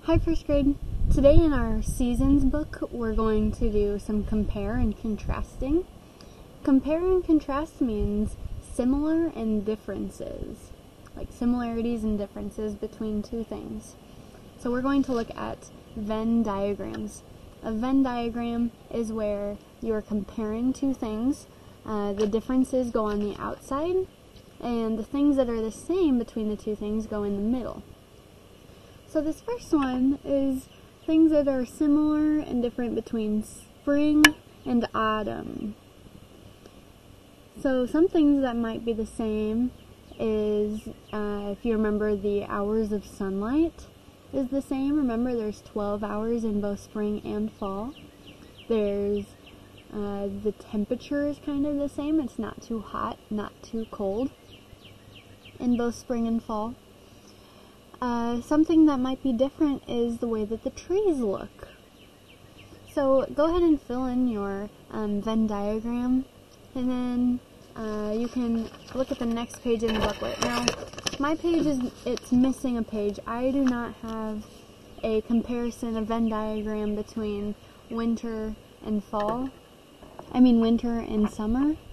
Hi, first grade. Today in our seasons book, we're going to do some compare and contrasting. Compare and contrast means similar and differences, like similarities and differences between two things. So we're going to look at Venn diagrams. A Venn diagram is where you're comparing two things. The differences go on the outside, and the things that are the same between the two things go in the middle. So this first one is things that are similar and different between spring and autumn. So some things that might be the same is, if you remember, the hours of sunlight is the same. Remember, there's 12 hours in both spring and fall. There's the temperature is kind of the same. It's not too hot, not too cold in both spring and fall. Something that might be different is the way that the trees look. So go ahead and fill in your Venn diagram, and then you can look at the next page in the booklet. Now, my page it's missing a page. I do not have a comparison, a Venn diagram between winter and fall. Winter and summer.